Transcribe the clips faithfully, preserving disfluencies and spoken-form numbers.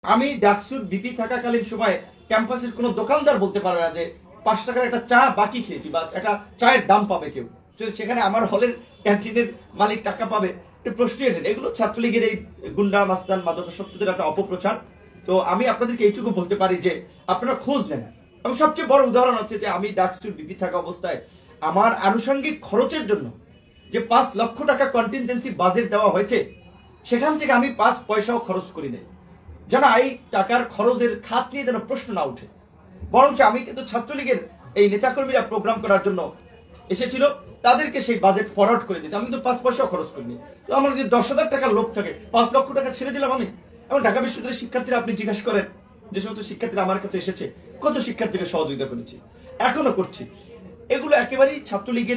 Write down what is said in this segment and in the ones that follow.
আমি ডাকসুর বিপি থাকাকালীন সময় ক্যাম্পাসের কোনো দোকানদার বলতে পারে না যে পাঁচ টাকার একটা চা বাকি খেয়েছি বা একটা চায়ের দাম পাবে কেউ, সেখানে আমার হলের ক্যান্টিনের মালিক টাকা পাবে। প্রশ্নই আসে। এগুলো ছাত্রলীগের এই গুন্ডা মাস্তান মাদকাসক্তদের একটা অপপ্রচার। তো আমি আপনাদেরকে এইটুকু বলতে পারি যে আপনারা খোঁজ নেন। এবং সবচেয়ে বড় উদাহরণ হচ্ছে যে আমি ডাকসুর বিপি থাকা অবস্থায় আমার আনুষঙ্গিক খরচের জন্য যে পাঁচ লক্ষ টাকা কন্টিনজেন্সি বাজেট দেওয়া হয়েছে, সেখান থেকে আমি পাঁচ পয়সাও খরচ করি নাই, যেন এই টাকার খরচের খাত নিয়ে যেন প্রশ্ন না উঠে। বরঞ্চ আমি কিন্তু ছাত্রলীগের এই নেতাকর্মীরা প্রোগ্রাম করার জন্য এসেছিল, তাদেরকে সেই বাজেট ফরওয়ার্ড করে দিয়েছে। আমি কিন্তু পাঁচ পয়সাও খরচ করিনি। তো আমার যদি দশ হাজার টাকার লোক থাকে, পাঁচ লক্ষ টাকা ছেড়ে দিলাম আমি। এবং ঢাকা বিশ্ববিদ্যালয়ের শিক্ষার্থীরা আপনি জিজ্ঞাসা করেন, যে সমস্ত শিক্ষার্থীরা আমার কাছে এসেছে, কত শিক্ষার্থীকে সহযোগিতা করেছি, এখনো করছি। এগুলো একেবারেই ছাত্রলীগের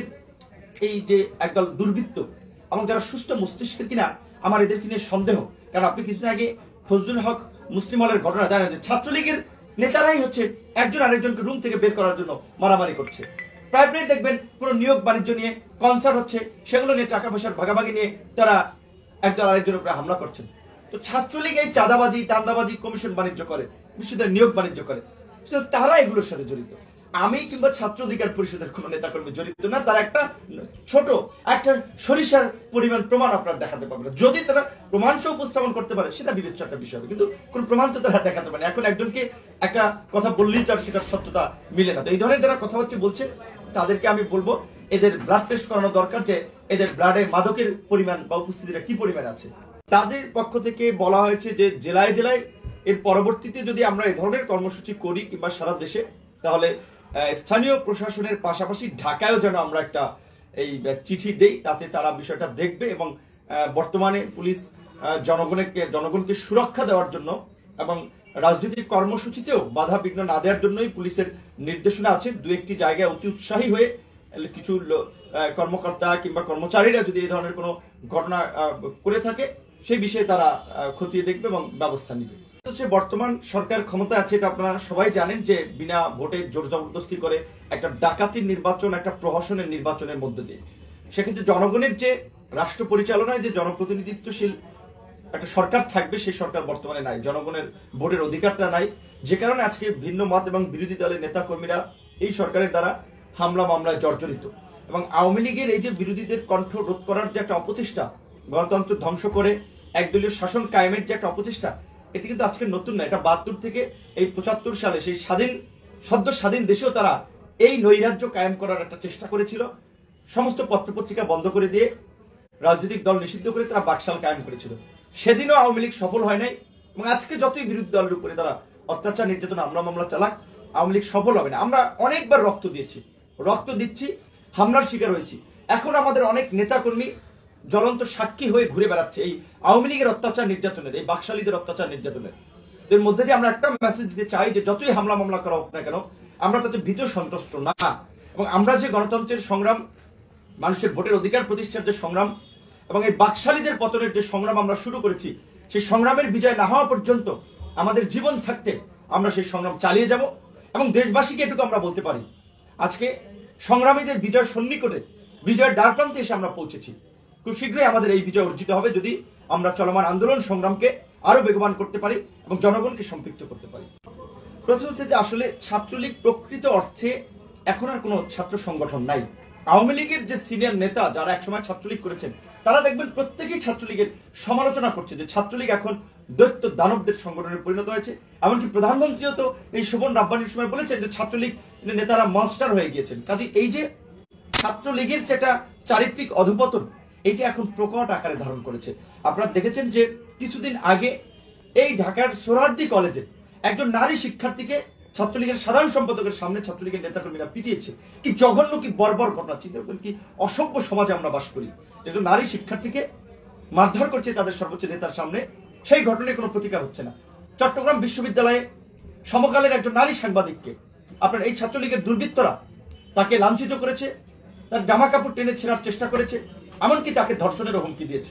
এই যে একদল দুর্বৃত্ত এবং যারা সুস্থ মস্তিষ্কের কিনা, আমার এদেরকে নিয়ে সন্দেহ। কারণ আপনি কিছুদিন আগে ফজলুল হক মুসলিম হলের ঘটনা জানেন যে ছাত্রলীগের নেতারাই হচ্ছে একজন আরেকজনকে রুম থেকে বের করার জন্য মারামারি করছে। প্রায় প্রায় দেখবেন কোন নিয়োগ বাণিজ্য নিয়ে কনসার্ট হচ্ছে, সেগুলো নিয়ে টাকা পয়সার ভাগাভাগি নিয়ে তারা একজন আরেকজনের উপরে হামলা করছেন। তো ছাত্রলীগ এই চাঁদাবাজি, দান্দাবাজি, কমিশন বাণিজ্য করে, বিশ্ববিদ্যালয় নিয়োগ বাণিজ্য করে, তারা এগুলোর সাথে জড়িত। আমি কিংবা ছাত্র অধিকার পরিষদের কোন নেতাকর্মী জড়িত না। তারা একটা ছোট একটা সরিষার পরিমাণ প্রমাণ আপনারা দেখাতে পারবেন। যদি তারা প্রমাণ সহ উপস্থাপন করতে পারে সেটা বিবেচ্য একটা বিষয়, কিন্তু কোন প্রমাণ তো তারা দেখাতে পারে। এখন একজনকে একটা কথা বললেই তার সেটার সত্যতা মিলে না। তো এই ধরনের যারা কথাবার্তা বলছে তাদেরকে আমি বলবো এদের ব্লাড টেস্ট করানো দরকার, যে এদের ব্লাডে মাদকের পরিমাণ বা উপস্থিতিটা কি পরিমাণ আছে। তাদের পক্ষ থেকে বলা হয়েছে যে জেলায় জেলায় এর পরবর্তীতে যদি আমরা এই ধরনের কর্মসূচি করি কিংবা সারা দেশে, তাহলে স্থানীয় প্রশাসনের পাশাপাশি ঢাকায়ও যেন আমরা একটা এই চিঠি দেই, তাতে তারা বিষয়টা দেখবে। এবং বর্তমানে পুলিশ জনগণকে জনগণকে সুরক্ষা দেওয়ার জন্য এবং রাজনৈতিক কর্মসূচিতেও বাধা বিঘ্ন না দেওয়ার জন্যই পুলিশের নির্দেশনা আছে। দু একটি জায়গায় অতি উৎসাহী হয়ে কিছু কর্মকর্তা কিংবা কর্মচারীরা যদি এই ধরনের কোনো ঘটনা করে থাকে, সেই বিষয়ে তারা খতিয়ে দেখবে এবং ব্যবস্থা নেবে। বর্তমান সরকার ক্ষমতা আছে, এটা আপনারা সবাই জানেন, যে বিনা ভোটে জোর জবরদস্তি করে একটা ডাকাতির নির্বাচন, একটা প্রহসনের নির্বাচনের মধ্যে দিয়ে সেক্ষেত্রে জনগণের যে রাষ্ট্র পরিচালনায় যে জনপ্রতিনিধিত্বশীল একটা সরকার থাকবে, সেই সরকার বর্তমানে নাই। জনগণের ভোটের অধিকারটা নাই, যে কারণে আজকে ভিন্ন মত এবং বিরোধী দলের নেতা কর্মীরা এই সরকারের দ্বারা হামলা মামলায় জর্জরিত। এবং আওয়ামী লীগের এই যে বিরোধীদের কণ্ঠ রোধ করার যে একটা অপচেষ্টা, গণতন্ত্র ধ্বংস করে একদলীয় শাসন কায়েমের যে একটা অপচেষ্টা, এটি কিন্তু আজকে নতুন না। এটা বাহাত্তর থেকে এই পঁচাত্তর সালে সেই স্বাধীন সদ্য স্বাধীন দেশেও তারা এই নৈরাজ্য কায়েম করার একটা চেষ্টা করেছিল। সমস্ত পত্রপত্রিকা বন্ধ করে দিয়ে, রাজনৈতিক দল নিষিদ্ধ করে তারা বাকশাল কায়েম করেছিল। সেদিনও আওয়ামী লীগ সফল হয় নাই। এবং আজকে যতই বিরোধী দলের উপরে তারা অত্যাচার, নির্যাতন, হামলা মামলা চালাক, আওয়ামী লীগ সফল হবে না। আমরা অনেকবার রক্ত দিয়েছি, রক্ত দিচ্ছি, হামলার শিকার হয়েছি। এখন আমাদের অনেক নেতাকর্মী জ্বলন্ত সাক্ষী হয়ে ঘুরে বেড়াচ্ছে এই আওয়ামী লীগের অত্যাচার নির্যাতনের, এই বাকশালীদের অত্যাচার নির্যাতনের। এর মধ্যে দিয়ে আমরা একটা মেসেজ দিতে চাই যে যতই হামলা মামলা করা হোক না কেন, আমরা তাতে ভীত সন্ত্রস্ত না। এবং আমরা যে গণতন্ত্রের সংগ্রাম, মানুষের ভোটের অধিকার প্রতিষ্ঠার যে সংগ্রাম এবং এই বাকশালীদের পতনের যে সংগ্রাম আমরা শুরু করেছি, সেই সংগ্রামের বিজয় না হওয়া পর্যন্ত আমাদের জীবন থাকতে আমরা সেই সংগ্রাম চালিয়ে যাব। এবং দেশবাসীকে এটুকু আমরা বলতে পারি, আজকে সংগ্রামীদের বিজয় সন্নিকটে, বিজয়ের দ্বারপ্রান্তে এসে আমরা পৌঁছেছি। খুব শীঘ্রই আমাদের এই বিজয় অর্জিত হবে যদি আমরা চলমান আন্দোলন সংগ্রামকে আরো বেগবান করতে পারি এবং জনগণকে সম্পৃক্ত করতে পারি। প্রথম হচ্ছে যে আসলে ছাত্রলীগ প্রকৃত অর্থে এখন আর কোনো ছাত্র সংগঠন নাই। আওয়ামী লীগের যে সিনিয়র নেতা যারা একসময় ছাত্রলীগ করেছেন, তারা দেখবেন প্রত্যেকেই ছাত্রলীগের সমালোচনা করছে যে ছাত্রলীগ এখন দৈত্য দানবদের সংগঠনে পরিণত হয়েছে। এমনকি প্রধানমন্ত্রীও তো এই শোভন রাব্বানির সময় বলেছেন যে ছাত্রলীগ নেতারা মনস্টার হয়ে গিয়েছেন। কাজে এই যে ছাত্রলীগের যেটা চারিত্রিক অধঃপতন, এটি এখন প্রকট আকারে ধারণ করেছে। আপনারা দেখেছেন যে কিছুদিন আগে এই ঢাকার সোহরাওয়ার্দী কলেজে একজন নারী শিক্ষার্থীকে ছাত্রলীগের সাধারণ সম্পাদকের সামনে ছাত্রলীগের নেতাকর্মীরা পিটিয়েছে। কি জঘন্য, কি বর্বর ঘটনা! চিন্তা করবেন, কি অসভ্য সমাজে আমরা বাস করি। একজন নারী শিক্ষার্থীকে মারধর করছে তাদের সর্বোচ্চ নেতার সামনে, সেই ঘটনায় কোনো প্রতিকার হচ্ছে না। চট্টগ্রাম বিশ্ববিদ্যালয়ে সমকালের একজন নারী সাংবাদিককে আপনার এই ছাত্রলীগের দুর্বৃত্তরা তাকে লাঞ্ছিত করেছে, তার জামা কাপড় টেনে ছেঁড়ার চেষ্টা করেছে, এমনকি তাকে ধর্ষণের হুমকি দিয়েছে।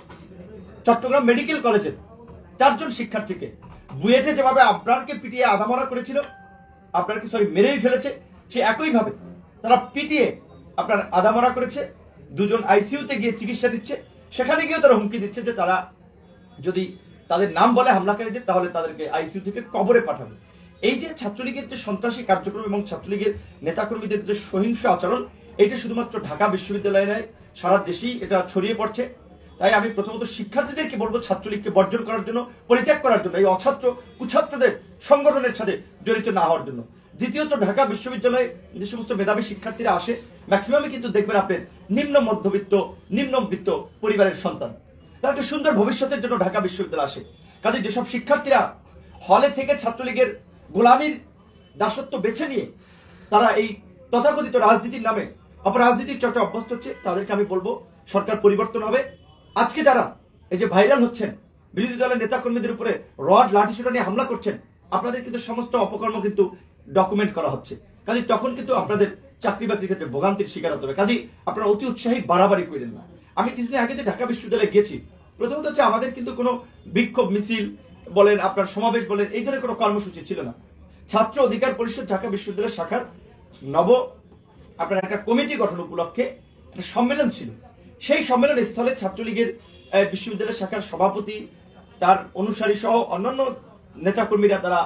চট্টগ্রাম মেডিকেল কলেজের চারজন শিক্ষার্থীকে বুয়েটে যেভাবে আপনারকে পিটিয়ে আধামরা করেছিল, আপনারকে সরি মেরেই ফেলেছে, সে একইভাবে তারা পিটিয়ে আপনার আধামরা করেছে। দুজন আইসিইউতে গিয়ে চিকিৎসা দিচ্ছে, সেখানে গিয়েও তারা হুমকি দিচ্ছে যে তারা যদি তাদের নাম বলে হামলাকারীদের, তাহলে তাদেরকে আইসিইউ থেকে কবরে পাঠাবে। এই যে ছাত্রলীগের যে সন্ত্রাসী কার্যক্রম এবং ছাত্রলীগের নেতাকর্মীদের যে সহিংস আচরণ, এটা শুধুমাত্র ঢাকা বিশ্ববিদ্যালয়ে নয়, সারা দেশেই এটা ছড়িয়ে পড়ছে। তাই আমি প্রথমত শিক্ষার্থীদেরকে বলবো ছাত্রলীগকে বর্জন করার জন্য, পরিত্যাগ করার জন্য, এই অছাত্র কুছাত্রদের সংগঠনের সাথে জড়িত না হওয়ার জন্য। দ্বিতীয়ত, ঢাকা বিশ্ববিদ্যালয়ে যে সমস্ত মেধাবী শিক্ষার্থীরা আসে, ম্যাক্সিমামই কিন্তু দেখবেন আপনার নিম্ন মধ্যবিত্ত নিম্নবিত্ত পরিবারের সন্তান। তারা একটা সুন্দর ভবিষ্যতের জন্য ঢাকা বিশ্ববিদ্যালয়ে আসে। কাজে যেসব শিক্ষার্থীরা হলে থেকে ছাত্রলীগের গোলামীর দাসত্ব বেছে নিয়ে তারা এই তথাকথিত রাজনীতির নামে অপরাজনীতির চর্চা অভ্যস্ত হচ্ছে, তাদেরকে আমি বলবো সরকার পরিবর্তন হবে। আজকে যারা এই যে ভাইরাল হচ্ছেন, বিরোধী দলের নেতাকর্মীদের উপরে রড লাঠিসোঁটা নিয়ে হামলা করছেন, আপনাদের কিন্তু সমস্ত অপকর্ম কিন্তু ডকুমেন্ট করা হচ্ছে। কাজে তখন কিন্তু আপনাদের চাকরি বাকরির ক্ষেত্রে ভোগান্তির শিকার হতে হবে। কাজেই আপনারা অতি উৎসাহী বাড়াবাড়ি করেন না। আমি কিছুদিন আগে যে ঢাকা বিশ্ববিদ্যালয়ে গেছি, প্রথমত হচ্ছে আমাদের কিন্তু কোনো বিক্ষোভ মিছিল বলেন, আপনার সমাবেশ বলেন, এই ধরনের কোনো কর্মসূচি ছিল না। ছাত্র অধিকার পরিষদ ঢাকা বিশ্ববিদ্যালয় শাখার নব আপনার একটা কমিটি গঠন উপলক্ষে একটা সম্মেলন ছিল। সেই সম্মেলন স্থলে ছাত্রলীগের বিশ্ববিদ্যালয় শাখার সভাপতি, তার অনুসারী সহ অন্যান্য নেতাকর্মীরা তারা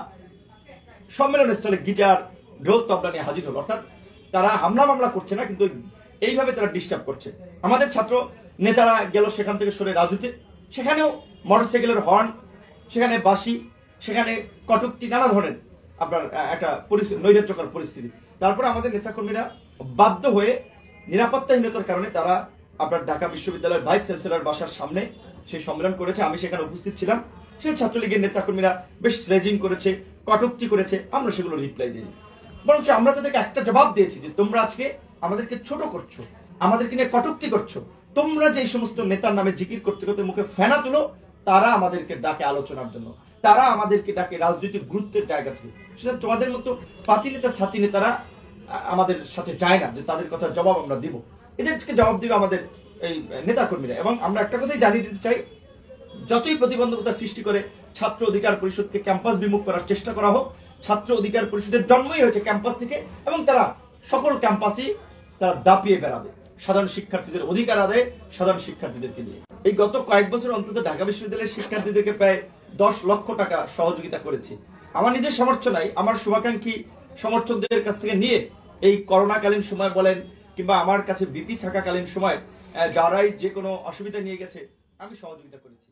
সম্মেলন স্থলে গিটার ঢোল তবলা নিয়ে হাজির হল। অর্থাৎ তারা হামলা মামলা করছে না, কিন্তু এইভাবে তারা ডিস্টার্ব করছে। আমাদের ছাত্র নেতারা গেল সেখান থেকে সরে রাজুতে, সেখানেও মোটরসাইকেলের হর্ন, সেখানে বাঁশি, সেখানে কটুক্তি, নানা ধরনের আপনার একটা পরিস্থিতি, নৈরাজ্যকর পরিস্থিতি। তারপরে আমাদের নেতাকর্মীরা বাধ্য হয়ে নিরাপত্তাহীনতার কারণে তারা আপনার ঢাকা বিশ্ববিদ্যালয়ের ভাইস চ্যান্সেলর বাসার সামনে সেই সম্মেলন করেছে। আমি সেখানে উপস্থিত ছিলাম। সেই ছাত্রলীগের নেতাকর্মীরা বেশ স্লেজিং করেছে, কটুক্তি করেছে, আমরা সেগুলো রিপ্লাই দিই। বরঞ্চ আমরা তাদেরকে একটা জবাব দিয়েছি যে তোমরা আজকে আমাদেরকে ছোট করছো, আমাদেরকে নিয়ে কটুক্তি করছো। তোমরা যে সমস্ত নেতার নামে জিকির করতে করতে মুখে ফেনা তুলো, তারা আমাদেরকে ডাকে আলোচনার জন্য, তারা আমাদেরকে ডাকে রাজনৈতিক গুরুত্বের জায়গা থেকে। সেটা তোমাদের মতো পাতি নেতা সাথী নেতারা আমাদের সাথে যায় না যে তাদের কথা জবাব আমরা দিব। এদেরকে জবাব দিবে আমাদের এই নেতাকর্মীরা। এবং আমরা একটা কথাই জানিয়ে দিতে চাই, যতই প্রতিবন্ধকতা সৃষ্টি করে ছাত্র অধিকার পরিষদকে ক্যাম্পাস বিমুখ করার চেষ্টা করা হোক, ছাত্র অধিকার পরিষদের জন্মই হয়েছে ক্যাম্পাস থেকে, এবং তারা সকল ক্যাম্পাসই তারা দাপিয়ে বেড়াবে সাধারণ শিক্ষার্থীদের অধিকার আদায়ে, সাধারণ শিক্ষার্থীদেরকে নিয়ে। এই গত কয়েক বছর অন্তত ঢাকা বিশ্ববিদ্যালয়ের শিক্ষার্থীদেরকে প্রায় দশ লক্ষ টাকা সহযোগিতা করেছি। আমার নিজের সামর্থ্য নাই, আমার শুভাকাঙ্ক্ষী সমর্থকদের কাছ থেকে নিয়ে এই করোনাকালীন সময় বলেন কিংবা আমার কাছে বিপি থাকাকালীন সময় যারাই যে কোনো অসুবিধা নিয়ে গেছে, আমি সহযোগিতা করেছি।